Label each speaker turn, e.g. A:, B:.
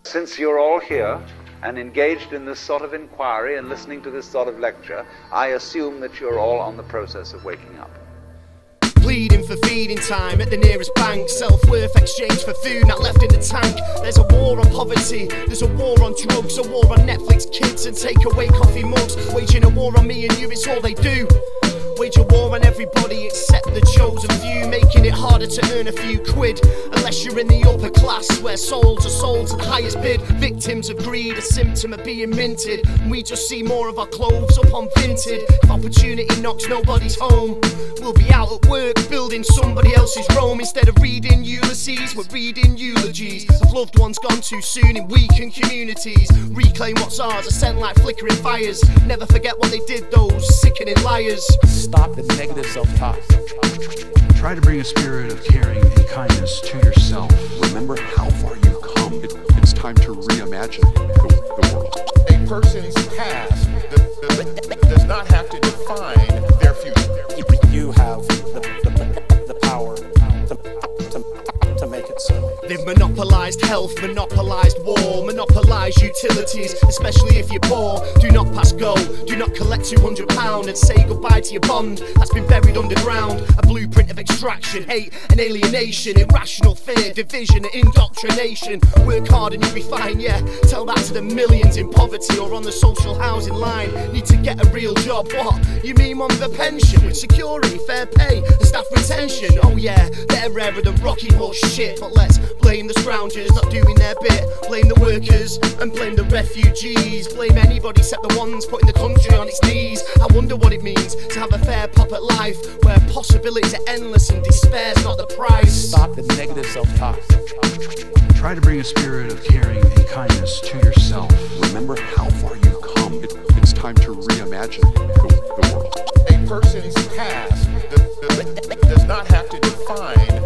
A: Since you're all here and engaged in this sort of inquiry and listening to this sort of lecture, I assume that you're all on the process of waking up.
B: Pleading for feeding time at the nearest bank. Self-worth exchange for food not left in the tank. There's a war on poverty, there's a war on drugs, a war on Netflix kids and takeaway coffee mugs. Waging a war on me and you, it's all they do. Wage a war on everybody except the chosen few, making it harder to earn a few quid. Unless you're in the upper class, where souls are sold to the highest bid. Victims of greed, a symptom of being minted. And we just see more of our clothes up on Vinted. If opportunity knocks, nobody's home. We'll be out at work, building somebody else's Rome. Instead of reading Ulysses, we're reading eulogies of loved ones gone too soon in weakened communities. Reclaim what's ours, are sent like flickering fires. Never forget what they did, those sickening liars.
C: Stop the negative self-talk.
D: Try to bring a spirit of caring and kindness to yourself.
E: Remember how far you've come. It's time to reimagine the world.
F: A person's past does not have to define their future.
C: You have the power to make it so.
B: They've monopolised health, monopolised war, monopolised utilities, especially if you're poor. Do not pass go, do not collect £200 and say goodbye to your bond that's been buried underground. A blueprint of extraction, hate and alienation, irrational fear, division and indoctrination. Work hard and you'll be fine, yeah. Tell that to the millions in poverty or on the social housing line. Need to get a real job, what? You mean on the pension with security, fair pay and staff retention? Oh yeah, they're rarer than Rocky Horse shit. But let's blame the scroungers not doing their bit. Blame the workers and blame the refugees. Blame anybody except the ones putting the country on its knees. I wonder what it means to have a fair pop at life, where possibilities are endless and despair's not the price.
C: Stop the negative self-talk.
D: Try to bring a spirit of caring and kindness to yourself.
E: Remember how far you've come. It's time to reimagine the world.
F: A person's past does not have to define